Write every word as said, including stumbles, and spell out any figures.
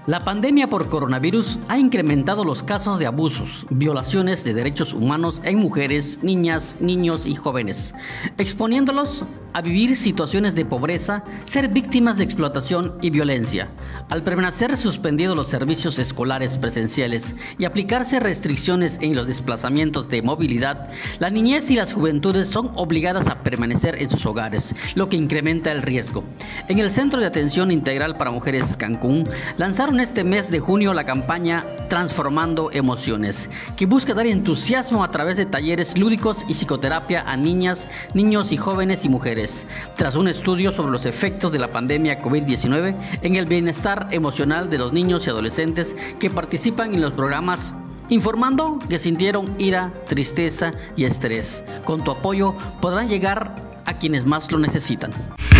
La pandemia por coronavirus ha incrementado los casos de abusos, violaciones de derechos humanos en mujeres, niñas, niños y jóvenes, exponiéndolos a vivir situaciones de pobreza, ser víctimas de explotación y violencia. Al permanecer suspendidos los servicios escolares presenciales y aplicarse restricciones en los desplazamientos de movilidad, la niñez y las juventudes son obligadas a permanecer en sus hogares, lo que incrementa el riesgo. En el Centro de Atención Integral para Mujeres Cancún, lanzaron este mes de junio la campaña Transformando Emociones, que busca dar entusiasmo a través de talleres lúdicos y psicoterapia a niñas, niños y jóvenes y mujeres, tras un estudio sobre los efectos de la pandemia COVID diecinueve en el bienestar emocional de los niños y adolescentes que participan en los programas, informando que sintieron ira, tristeza y estrés. Con tu apoyo podrán llegar a quienes más lo necesitan.